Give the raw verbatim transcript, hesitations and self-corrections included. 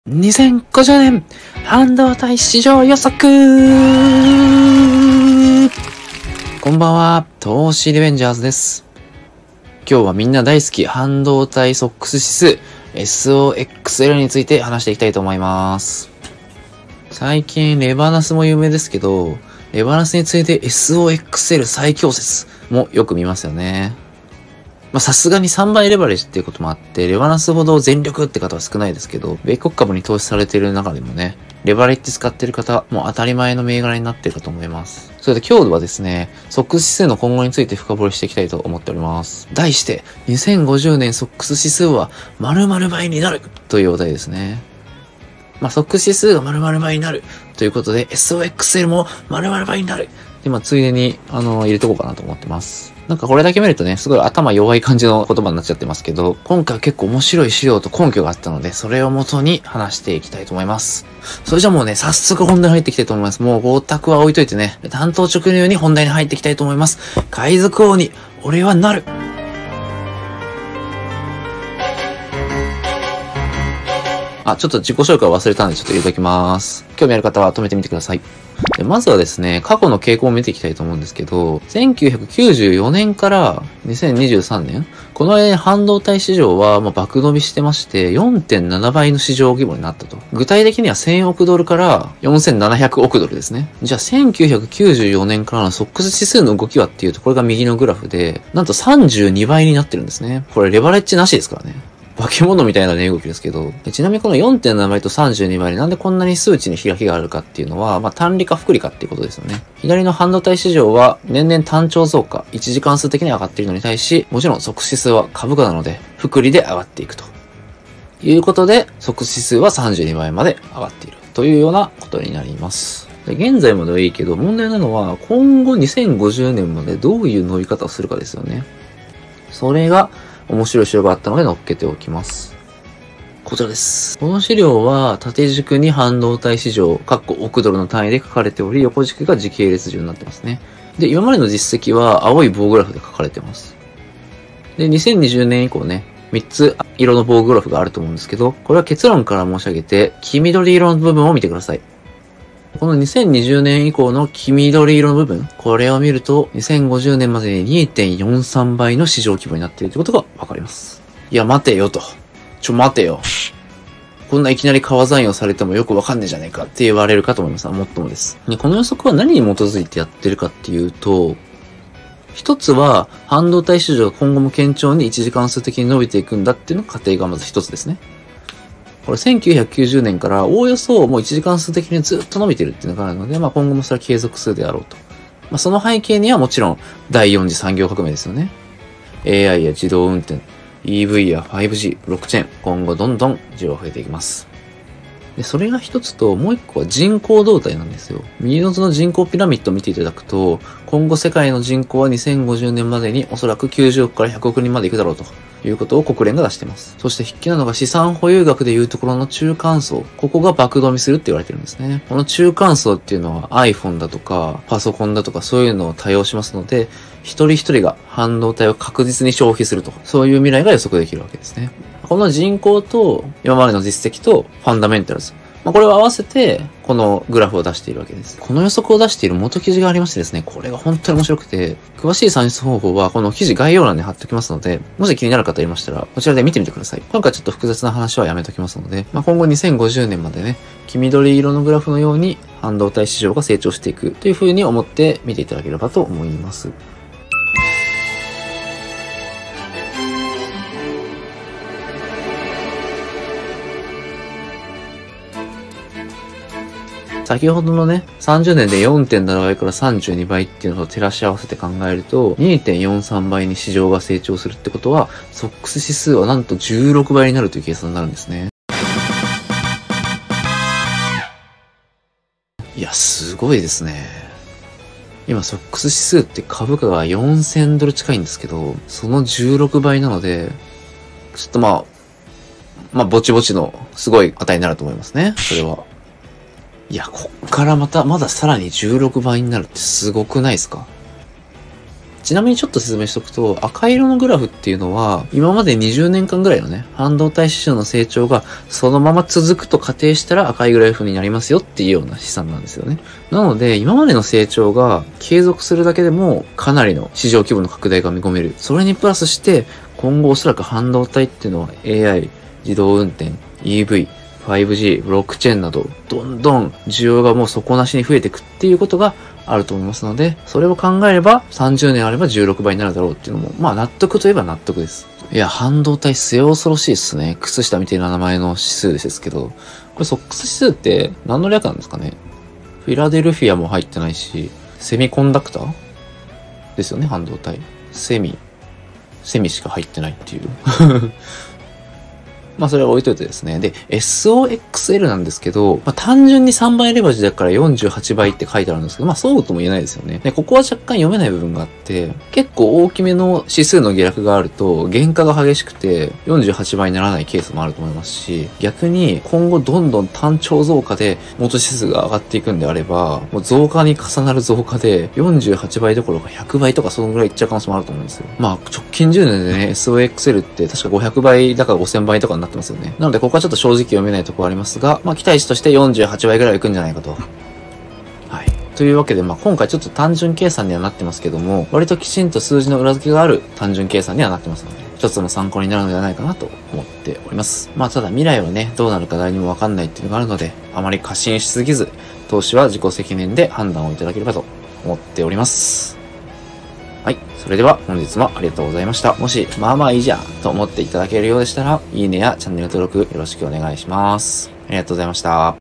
にせんごじゅうねん半導体市場予測。こんばんは、投資リベンジャーズです。今日はみんな大好き半導体ソックス指数 エスオーエックスエル について話していきたいと思います。最近レバナスも有名ですけど、レバナスについて エスオーエックスエル 最強説もよく見ますよね。まあさすがにさんばいレバレッジっていうこともあって、レバナスほど全力って方は少ないですけど、米国株に投資されている中でもね、レバレッジ使ってる方、もう当たり前の銘柄になっているかと思います。それで今日はですね、ソックス指数の今後について深掘りしていきたいと思っております。題して、にせんごじゅうねんソックス指数は〇〇倍になるというお題ですね。まあソックス指数が〇〇倍になるということで、エスオーエックスエル も〇〇倍になる。で、まあついでに、あの、入れとこうかなと思ってます。なんかこれだけ見るとね、すごい頭弱い感じの言葉になっちゃってますけど、今回は結構面白い資料と根拠があったので、それを元に話していきたいと思います。それじゃもうね、早速本題に入っていきたいと思います。もうご択は置いといてね、単刀直入に本題に入っていきたいと思います。海賊王に、俺はなる。あ、ちょっと自己紹介を忘れたんでちょっと入れときます。興味ある方は止めてみてください。でまずはですね、過去の傾向を見ていきたいと思うんですけど、せんきゅうひゃくきゅうじゅうよねんからにせんにじゅうさんねん、この間半導体市場はもう爆伸びしてまして、よんてんななばいの市場規模になったと。具体的にはせんおくドルからよんせんななひゃくおくドルですね。じゃあせんきゅうひゃくきゅうじゅうよねんからのソックス指数の動きはっていうと、これが右のグラフで、なんとさんじゅうにばいになってるんですね。これレバレッジなしですからね。化け物みたいな値動きですけど、ちなみにこの よんてんななばいとさんじゅうにばいになんでこんなに数値に開きがあるかっていうのは、まあ単利か複利かっていうことですよね。左の半導体市場は年々単調増加、いちじかん数的に上がっているのに対し、もちろんソックス指数は株価なので、複利で上がっていくということで、ソックス指数はさんじゅうにばいまで上がっているというようなことになります。で現在まではいいけど、問題なのは今後にせんごじゅうねんまでどういう伸び方をするかですよね。それが面白い資料があったので載っけておきます。こちらです。この資料は縦軸に半導体市場、括弧億ドルの単位で書かれており、横軸が時系列順になってますね。で、今までの実績は青い棒グラフで書かれてます。で、にせんにじゅうねん以降ね、みっつ色の棒グラフがあると思うんですけど、これは結論から申し上げて、黄緑色の部分を見てください。このにせんにじゅうねん以降の黄緑色の部分、これを見るとにせんごじゅうねんまでに にてんよんさんばいの市場規模になっているということがわかります。いや、待てよと。ちょ、待てよ。こんないきなり川残用されてもよくわかんねえじゃねえかって言われるかと思います。もっともです。この予測は何に基づいてやってるかっていうと、一つは半導体市場が今後も堅調にいちじかん数的に伸びていくんだっていうのが仮定がまず一つですね。これせんきゅうひゃくきゅうじゅうねんからおおよそもういちじかん数的にずっと伸びてるっていうのがあるので、まあ今後もそれは継続するであろうと。まあその背景にはもちろんだいよん次産業革命ですよね。エーアイ や自動運転、イーブイ や ファイブジー、ブロックチェーン、今後どんどん需要が増えていきます。で、それが一つと、もう一個は人口動態なんですよ。右の図の人口ピラミッドを見ていただくと、今後世界の人口はにせんごじゅうねんまでにおそらくきゅうじゅうおくからひゃくおくにんまでいくだろうということを国連が出しています。そして筆記なのが資産保有額でいうところの中間層。ここが爆伸びするって言われてるんですね。この中間層っていうのは iPhone だとかパソコンだとかそういうのを多用しますので、一人一人が半導体を確実に消費すると。そういう未来が予測できるわけですね。この人口と今までの実績とファンダメンタルズ。まあ、これを合わせて、このグラフを出しているわけです。この予測を出している元記事がありましてですね、これが本当に面白くて、詳しい算出方法はこの記事概要欄に貼っておきますので、もし気になる方いましたら、こちらで見てみてください。今回ちょっと複雑な話はやめときますので、まあ、今後にせんごじゅうねんまでね、黄緑色のグラフのように半導体市場が成長していくという風に思って見ていただければと思います。先ほどのね、さんじゅうねんで よんてんななばいからさんじゅうにばいっていうのと照らし合わせて考えると にてんよんさんばいに市場が成長するってことは、ソックス指数はなんとじゅうろくばいになるという計算になるんですね。いや、すごいですね。今、ソックス指数って株価がよんせんドル近いんですけど、そのじゅうろくばいなので、ちょっとまあ、まあ、ぼちぼちのすごい値になると思いますね。それは。いや、こっからまた、まださらにじゅうろくばいになるってすごくないですか？ ちなみにちょっと説明しとくと、赤色のグラフっていうのは、今までにじゅうねんかんぐらいのね、半導体市場の成長がそのまま続くと仮定したら赤いグラフになりますよっていうような試算なんですよね。なので、今までの成長が継続するだけでもかなりの市場規模の拡大が見込める。それにプラスして、今後おそらく半導体っていうのは エーアイ、自動運転、イーブイ、ファイブジー、ブロックチェーンなど、どんどん需要がもう底なしに増えていくっていうことがあると思いますので、それを考えればさんじゅうねんあればじゅうろくばいになるだろうっていうのも、まあ納得といえば納得です。いや、半導体末恐ろしいですね。靴下みたいな名前の指数ですけど、これソックス指数って何の略なんですかね。フィラデルフィアも入ってないし、セミコンダクターですよね、半導体。セミ、セミしか入ってないっていう。まあそれは置いといてですね。で、エスオーエックスエル なんですけど、まあ単純にさんばいレバージだからよんじゅうはちばいって書いてあるんですけど、まあそうとも言えないですよね。で、ここは若干読めない部分があって、結構大きめの指数の下落があると、原価が激しくてよんじゅうはちばいにならないケースもあると思いますし、逆に今後どんどん単調増加で元指数が上がっていくんであれば、もう増加に重なる増加でよんじゅうはちばいどころかひゃくばいとかそのぐらいいっちゃう可能性もあると思うんですよ。まあ直近じゅうねんでね、エスオーエックスエル って確かごひゃくばいだかごせんばいとかになってますよね。なのでここはちょっと正直読めないところありますが、まあ期待値としてよんじゅうはちばいぐらいいくんじゃないかと。はい。というわけで、まあ今回ちょっと単純計算にはなってますけども、割ときちんと数字の裏付けがある単純計算にはなってますので、一つの参考になるのではないかなと思っております。まあただ未来はね、どうなるか誰にもわかんないっていうのがあるので、あまり過信しすぎず、投資は自己責任で判断をいただければと思っております。はい。それでは本日もありがとうございました。もし、まあまあいいじゃんと思っていただけるようでしたら、いいねやチャンネル登録よろしくお願いします。ありがとうございました。